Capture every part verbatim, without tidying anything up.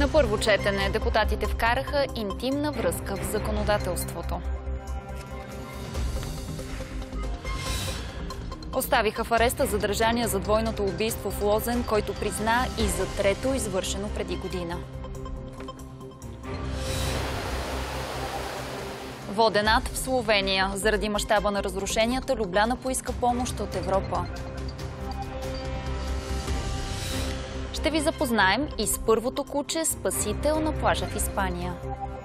На първо четене депутатите вкараха интимна връзка в законодателството. Оставиха в ареста задържания за двойното убийство в Лозен, който призна и за трето извършено преди година. Воден ад в Словения. Заради мащаба на разрушенията, Любляна поиска помощ от Европа. Ще ви запознаем и с първото куче спасител на плажа в Испания.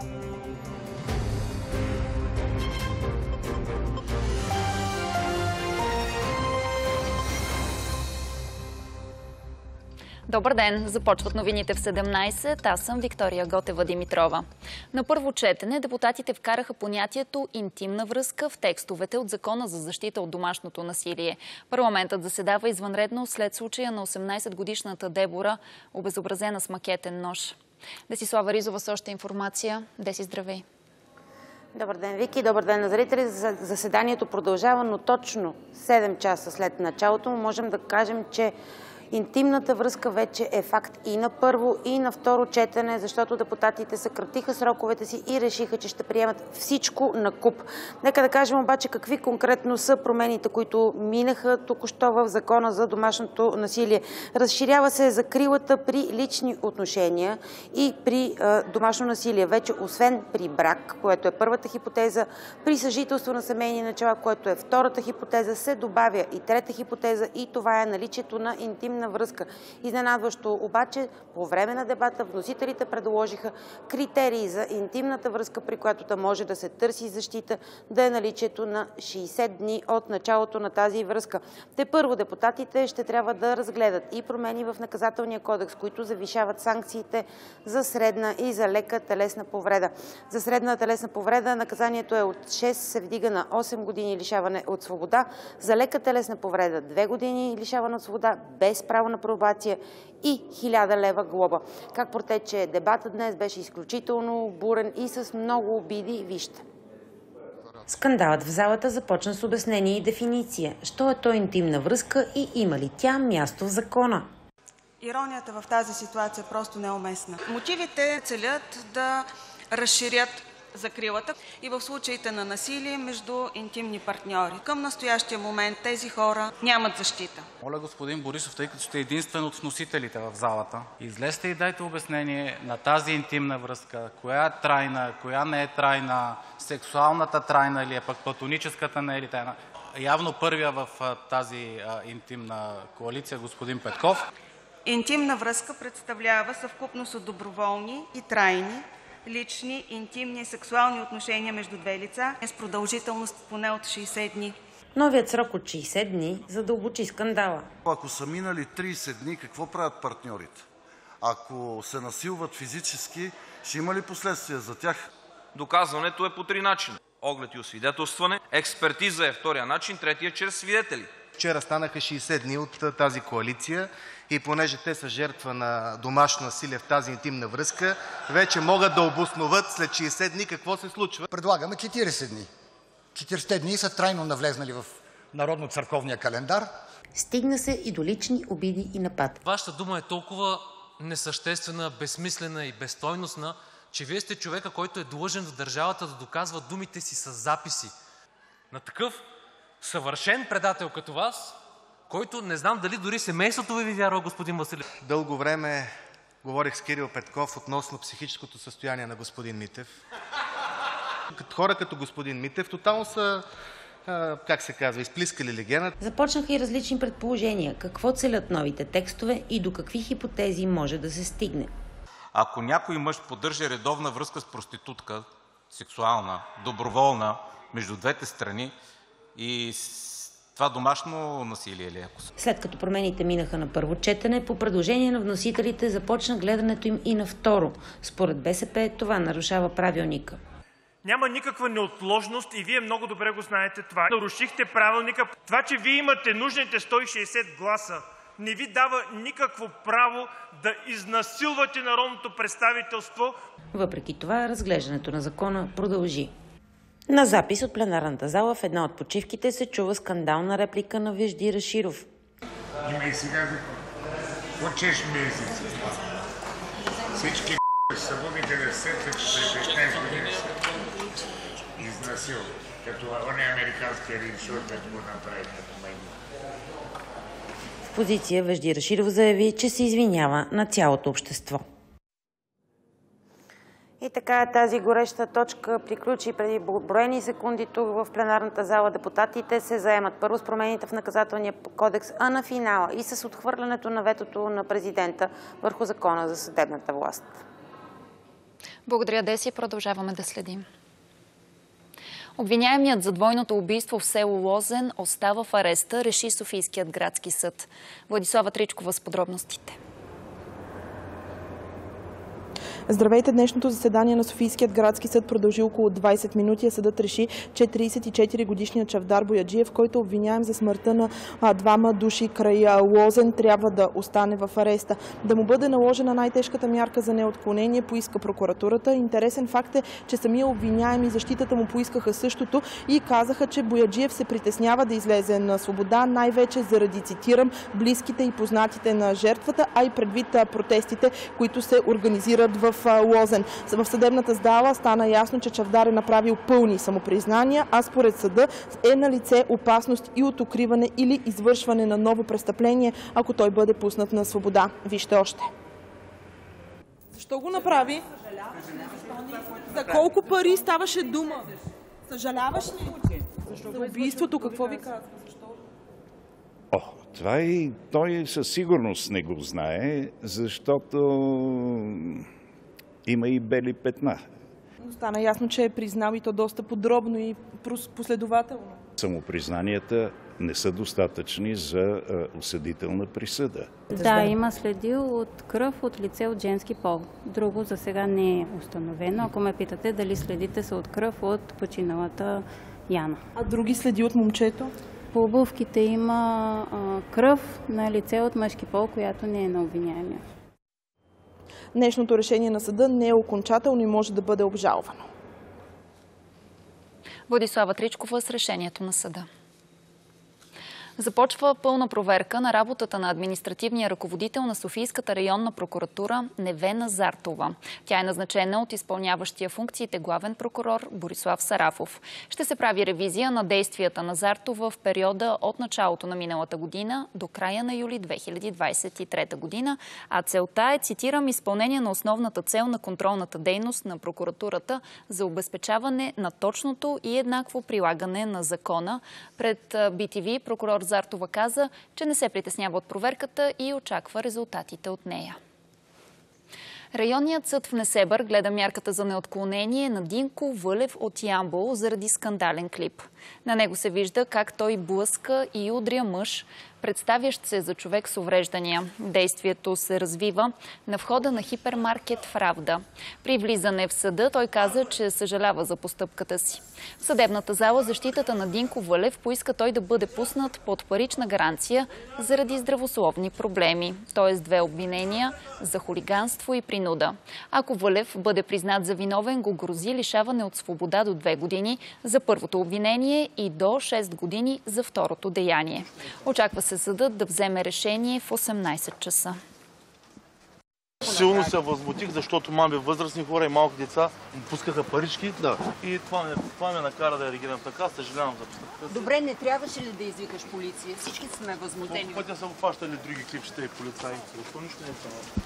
Добър ден! Започват новините в седемнайсет. Аз съм Виктория Готева-Димитрова. На първо четене депутатите вкараха понятието интимна връзка в текстовете от Закона за защита от домашното насилие. Парламентът заседава извънредно след случая на осемнайсетгодишната Дебора, обезобразена с макетен нож. Десислава Ризова с още информация. Деси, здравей! Добър ден, Вики. Добър ден на зрители. Заседанието продължава, но точно седем часа след началото му можем да кажем, че интимната връзка вече е факт и на първо, и на второ четене, защото депутатите съкратиха сроковете си и решиха, че ще приемат всичко на куп. Нека да кажем обаче какви конкретно са промените, които минаха току-що в Закона за домашното насилие. Разширява се закрилата при лични отношения и при а, домашно насилие. Вече освен при брак, което е първата хипотеза, при съжителство на семейни начала, което е втората хипотеза, се добавя и трета хипотеза, и това е наличието на интимна връзка. Изненадващо обаче, по време на дебата вносителите предложиха критерии за интимната връзка, при която да може да се търси защита, да е наличието на шейсет дни от началото на тази връзка. Те първо депутатите ще трябва да разгледат и промени в наказателния кодекс, които завишават санкциите за средна и за лека телесна повреда. За средна телесна повреда наказанието е от шест се вдига на осем години лишаване от свобода, за лека телесна повреда две години лишаване от свобода без право на пробация и хиляда лева глоба. Как протече дебатът днес, беше изключително бурен и с много обиди. Вижте. Скандалът в залата започна с обяснение и дефиниция. Що е то интимна връзка и има ли тя място в закона? Иронията в тази ситуация просто не е уместна. Мотивите целят да разширят закрилата и в случаите на насилие между интимни партньори. Към настоящия момент тези хора нямат защита. Моля, господин Борисов, тъй като сте единствен от вносителите в залата, излезте и дайте обяснение на тази интимна връзка, коя е трайна, коя не е трайна, сексуалната трайна или е пък платоническата не е ли трайна. Явно първия в тази а, интимна коалиция, господин Петков. Интимна връзка представлява съвкупност от доброволни и трайни лични, интимни и сексуални отношения между две лица с продължителност поне от шейсет дни. Новият срок от шейсет дни задълбочи скандала. Ако са минали трийсет дни, какво правят партньорите? Ако се насилват физически, ще има ли последствия за тях? Доказването е по три начина. Оглед и освидетелстване, експертиза е втория начин, третия чрез свидетели. Вчера станаха шейсет дни от тази коалиция и понеже те са жертва на домашно насилие в тази интимна връзка, вече могат да обосноват след шейсет дни какво се случва. Предлагаме четирийсет дни. четирийсет дни са трайно навлезнали в народно-църковния календар. Стигна се и до лични обиди и напад. Вашата дума е толкова несъществена, безсмислена и безстойностна, че вие сте човека, който е длъжен в държавата да доказва думите си с записи. На такъв съвършен предател като вас, който не знам дали дори семейството ви ви вярва, господин Василев. Дълго време говорих с Кирил Петков относно психическото състояние на господин Митев. Хора като господин Митев тотално са, как се казва, изплискали легената. Започнаха и различни предположения. Какво целят новите текстове и до какви хипотези може да се стигне. Ако някой мъж поддържа редовна връзка с проститутка, сексуална, доброволна, между двете страни, и това домашно насилие ли е? След като промените минаха на първо четене, по предложение на вносителите започна гледането им и на второ. Според БСП това нарушава правилника. Няма никаква неотложност и вие много добре го знаете това. Нарушихте правилника. Това, че вие имате нужните сто и шейсет гласа, не ви дава никакво право да изнасилвате народното представителство. Въпреки това, разглеждането на закона продължи. На запис от пленарната зала в една от почивките се чува скандална реплика на Вежди Раширов. Има и сега закон. Почеш месец. Всички събудите да се сетят, че през петнайсет години са изнасил, като оня американския режисьор, като го направи като маймун. В позиция Вежди Рашидов заяви, че се извинява на цялото общество. И така тази гореща точка приключи преди броени секунди тук в пленарната зала. Депутатите се заемат първо с промените в наказателния кодекс, а на финала и с отхвърлянето на ветото на президента върху закона за съдебната власт. Благодаря, Деси. Продължаваме да следим. Обвиняемият за двойното убийство в село Лозен остава в ареста, реши Софийският градски съд. Владислава Тричкова с подробностите. Здравейте! Днешното заседание на Софийският градски съд продължи около двайсет минути, а съдът реши, че трийсет и четири годишният Чавдар Бояджиев, който обвиняем за смъртта на а, двама души край Лозен, трябва да остане в ареста. Да му бъде наложена най-тежката мярка за неотклонение, поиска прокуратурата. Интересен факт е, че самия обвиняем и защитата му поискаха същото и казаха, че Бояджиев се притеснява да излезе на свобода, най-вече заради, цитирам, близките и познатите на жертвата, а и предвид протестите, които се организират в Лозен. В съдебната зала стана ясно, че Чавдар е направил пълни самопризнания, а според съда е на лице опасност и от укриване или извършване на ново престъпление, ако той бъде пуснат на свобода. Вижте още. Защо го направи? За колко пари ставаше дума? Съжаляваш ли? За убийството какво ви казва? О, това и той със сигурност не го знае, защото има и бели петна. Стана ясно, че е признал и то доста подробно и последователно. Самопризнанията не са достатъчни за осъдителна присъда. Да, има следи от кръв от лице от женски пол. Друго за сега не е установено. Ако ме питате дали следите са от кръв от починалата Яна. А други следи от момчето? По обувките има а, кръв на лице от мъжки пол, която не е на обвиняемия. Днешното решение на съда не е окончателно и може да бъде обжалвано. Владислава Тричкова с решението на съда. Започва пълна проверка на работата на административния ръководител на Софийската районна прокуратура Невена Зартова. Тя е назначена от изпълняващия функциите главен прокурор Борислав Сарафов. Ще се прави ревизия на действията на Зартова в периода от началото на миналата година до края на юли две хиляди двадесет и трета година, а целта е, цитирам, изпълнение на основната цел на контролната дейност на прокуратурата за обезпечаване на точното и еднакво прилагане на закона. Пред Би Ти Ви прокурор Зартова каза, че не се притеснява от проверката и очаква резултатите от нея. Районният съд в Несебър гледа мярката за неотклонение на Динко Вълев от Ямбол заради скандален клип. На него се вижда как той блъска и удря мъж, представящ се за човек с увреждания. Действието се развива на входа на хипермаркет в Равда. При влизане в съда той каза, че съжалява за постъпката си. В съдебната зала защитата на Динко Вълев поиска той да бъде пуснат под парична гаранция заради здравословни проблеми, т.е. две обвинения за хулиганство и принуда. Ако Вълев бъде признат за виновен, го грози лишаване от свобода до две години за първото обвинение и до шест години за второто деяние. Очаква се съдът да вземе решение в осемнайсет часа. Силно се възмутих, защото мами, възрастни хора и малки деца пускаха парички, да. И това ме, това ме накара да реагирам така. Съжалявам за постъпката. Добре, не трябваше ли да извикаш полиция? Всички сме възмутени. Колко пътя са го фащали други клипчета и полицаи. Защо нищо не е това?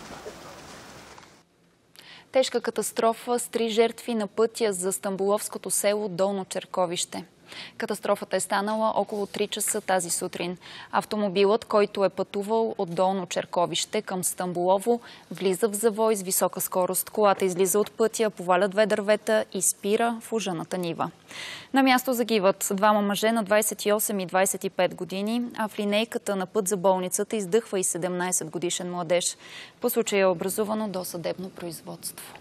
Тежка катастрофа с три жертви на пътя за стамболовското село Долно Черковище. Катастрофата е станала около три часа тази сутрин. Автомобилът, който е пътувал от Долно Черковище към Стамболово, влиза в завой с висока скорост. Колата излиза от пътя, поваля две дървета и спира в ужаната нива. На място загиват двама мъже на двадесет и осем и двадесет и пет години, а в линейката на път за болницата издъхва и седемнайсет годишен младеж. По случая е образувано досъдебно производство.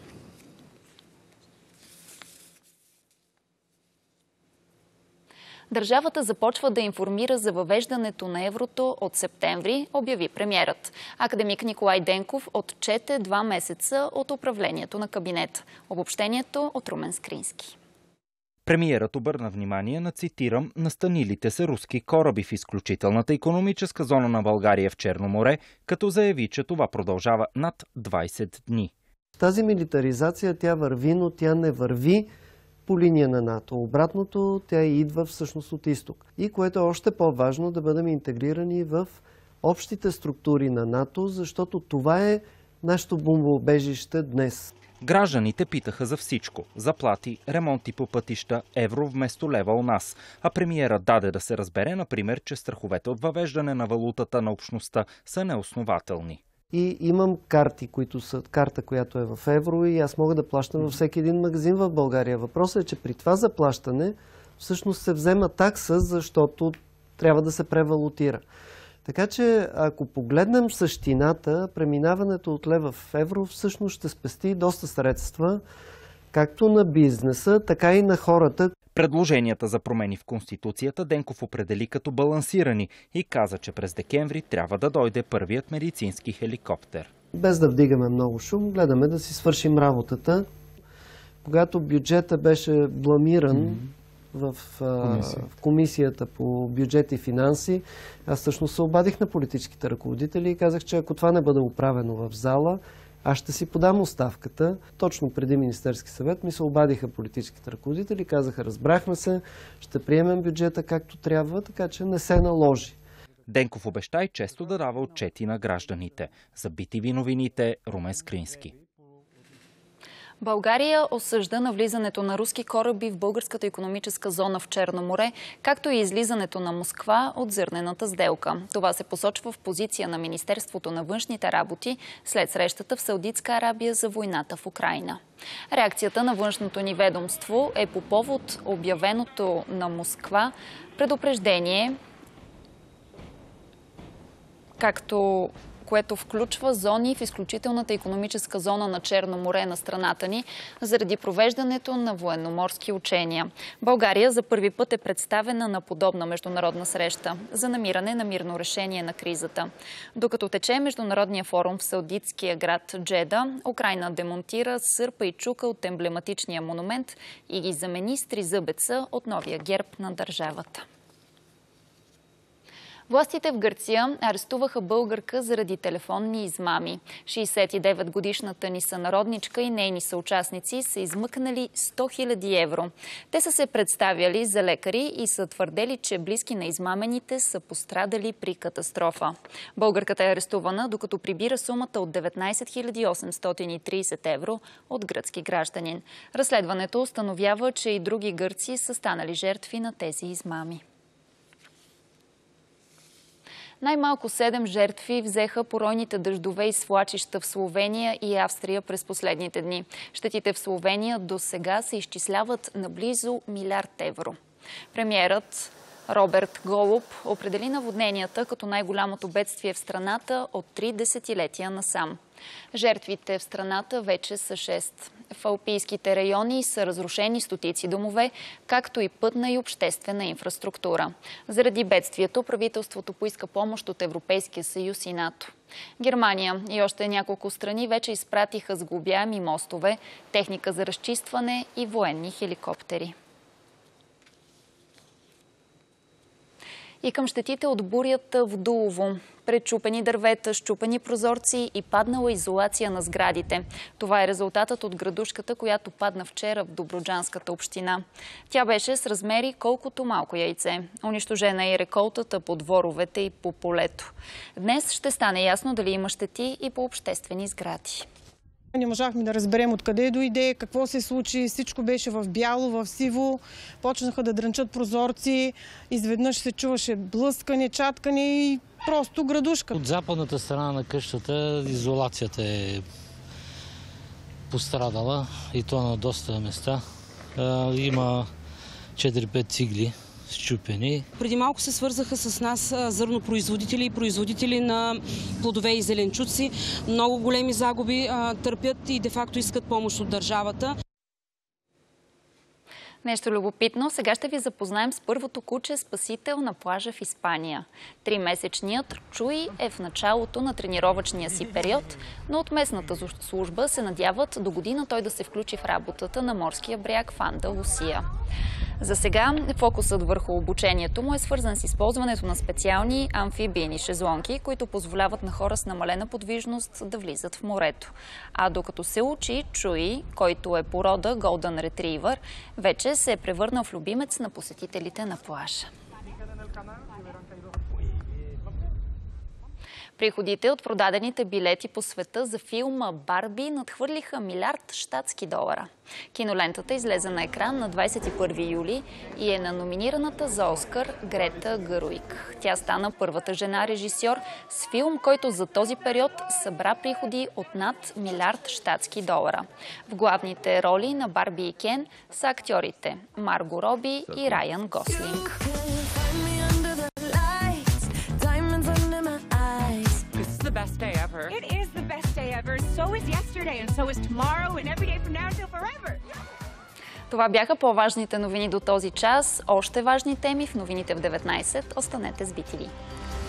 Държавата започва да информира за въвеждането на еврото от септември, обяви премиерът. Академик Николай Денков отчете два месеца от управлението на кабинет. Обобщението от Румен Скрински. Премиерът обърна внимание на, цитирам, настанилите се руски кораби в изключителната икономическа зона на България в Черно море, като заяви, че това продължава над двадесет дни. Тази милитаризация, тя върви, но тя не върви по линия на НАТО. Обратното, тя идва всъщност от изток. И което е още по-важно, да бъдем интегрирани в общите структури на НАТО, защото това е нашето бомбоубежище днес. Гражданите питаха за всичко – заплати, ремонти по пътища, евро вместо лева у нас. А премиерът даде да се разбере, например, че страховете от въвеждане на валутата на общността са неоснователни. И имам карти, които са карта, която е в евро, и аз мога да плащам във всеки един магазин в България. Въпросът е, че при това заплащане всъщност се взема такса, защото трябва да се превалутира. Така че, ако погледнем същината, преминаването от лева в евро всъщност ще спести доста средства, както на бизнеса, така и на хората. Предложенията за промени в Конституцията Денков определи като балансирани и каза, че през декември трябва да дойде първият медицински хеликоптер. Без да вдигаме много шум, гледаме да си свършим работата. Когато бюджета беше бламиран, mm-hmm. В, комисията. в комисията по бюджет и финанси, аз всъщност се обадих на политическите ръководители и казах, че ако това не бъде оправено в зала, аз ще си подам оставката. Точно преди Министерски съвет ми се обадиха политическите ръководители, казаха, разбрахме се, ще приемем бюджета както трябва, така че не се наложи. Денков обеща и често да дава отчети на гражданите. За би ти ви новините, Румен Скрински. България осъжда навлизането на руски кораби в българската икономическа зона в Черно море, както и излизането на Москва от зърнената сделка. Това се посочва в позиция на Министерството на външните работи след срещата в Саудитска Арабия за войната в Украйна. Реакцията на външното ни ведомство е по повод обявеното на Москва предупреждение, както което включва зони в изключителната икономическа зона на Черно море на страната ни заради провеждането на военноморски учения. България за първи път е представена на подобна международна среща за намиране на мирно решение на кризата. Докато тече международния форум в саудитския град Джеда, Украйна демонтира сърпа и чука от емблематичния монумент и ги замени с тризъбеца от новия герб на държавата. Властите в Гърция арестуваха българка заради телефонни измами. шейсет и девет годишната ни сънародничка и нейни съучастници са измъкнали сто хиляди евро. Те са се представяли за лекари и са твърдели, че близки на измамените са пострадали при катастрофа. Българката е арестувана, докато прибира сумата от деветнайсет хиляди осемстотин и трийсет евро от гръцки гражданин. Разследването установява, че и други гърци са станали жертви на тези измами. Най-малко седем жертви взеха поройните дъждове и свлачища в Словения и Австрия през последните дни. Щетите в Словения до сега се изчисляват на близо милиард евро. Премиерът Роберт Голуб определи наводненията като най-голямото бедствие в страната от три десетилетия насам. Жертвите в страната вече са шест. В алпийските райони са разрушени стотици домове, както и пътна и обществена инфраструктура. Заради бедствието правителството поиска помощ от Европейския съюз и НАТО. Германия и още няколко страни вече изпратиха сглобяеми мостове, техника за разчистване и военни хеликоптери. И към щетите от бурята в Дулово. Пречупени дървета, щупени прозорци и паднала изолация на сградите. Това е резултатът от градушката, която падна вчера в Добруджанската община. Тя беше с размери колкото малко яйце. Унищожена е и реколтата по дворовете и по полето. Днес ще стане ясно дали има щети и по обществени сгради. Не можахме да разберем откъде дойде, какво се случи. Всичко беше в бяло, в сиво. Почнаха да дрънчат прозорци. Изведнъж се чуваше блъскане, чаткане и просто градушка. От западната страна на къщата изолацията е пострадала и то на доста места. Има четири-пет цигли счупени. Преди малко се свързаха с нас зърнопроизводители и производители на плодове и зеленчуци. Много големи загуби търпят и де-факто искат помощ от държавата. Нещо любопитно. Сега ще ви запознаем с първото куче спасител на плажа в Испания. Тримесечният Чуй е в началото на тренировъчния си период, но от местната служба се надяват до година той да се включи в работата на морския бряг в Андалусия. За сега фокусът върху обучението му е свързан с използването на специални амфибийни шезлонги, които позволяват на хора с намалена подвижност да влизат в морето. А докато се учи, Чуи, който е порода Golden Retriever, вече се е превърнал в любимец на посетителите на плажа. Приходите от продадените билети по света за филма Барби надхвърлиха милиард щатски долара. Кинолентата излезе на екран на двадесет и първи юли и е на номинираната за Оскар Грета Гъруиг. Тя стана първата жена режисьор с филм, който за този период събра приходи от над милиард щатски долара. В главните роли на Барби и Кен са актьорите Марго Роби и Райан Гослинг. Best day ever. It is the best day ever. So is yesterday, and so is tomorrow, and every day from now until forever. Това бяха по-важните новини до този час. Още важни теми в новините в деветнайсет. Останете с би ти ви.